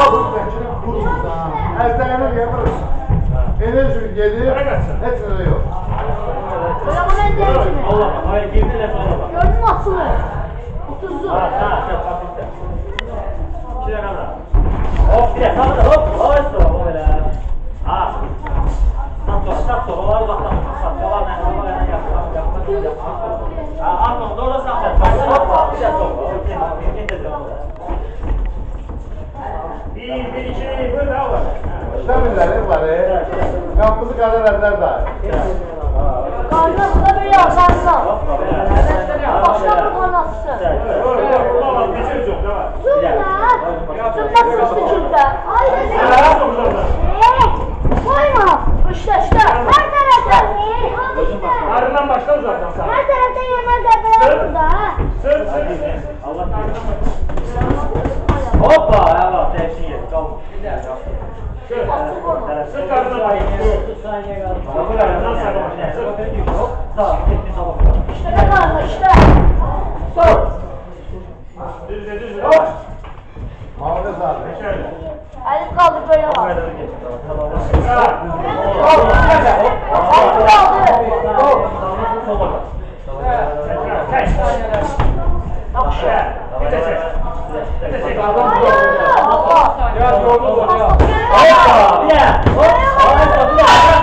Vəkilin kursundan. Əzdəyini yapırız. Enerji gedir, heç nə yox. Böyle bu ne değil mi? Allah bak, hayır girdi ne sonra bak. Gördün mü asılı? 30'lu. Ha, hafifte. 2 dakika daha. Hop, bir dakika daha, hop. Hop, o böyle. Ha. Sat sonra, olar baktan. Sat, yalan ne, ha, atma, doğru sat. Hop, bir dakika. Bir, iki, böyle daha var. İşləmirlər, var. Kapımızı qadarlarlar da. Karnına burada böyle yazarsan. Başka bir kanatsı. Zümler sıçtı. Koyma. İşte. Her taraftan. Arından başla uzaktan sana. Her taraftan yemezler beraber burada. Sır. Allah hoppa, ya bak, hepsini yedik. Tamam. Sır karnına bak. Sır saniye kaldı. Bu karnından sarılmış. Sağ, hepsini sabah. İşte ne kaldı işte. Sor. Düz. Mahmud abi. Elim kaldı böyle var. Tamam. Hoppa! Bir de! Hoppa!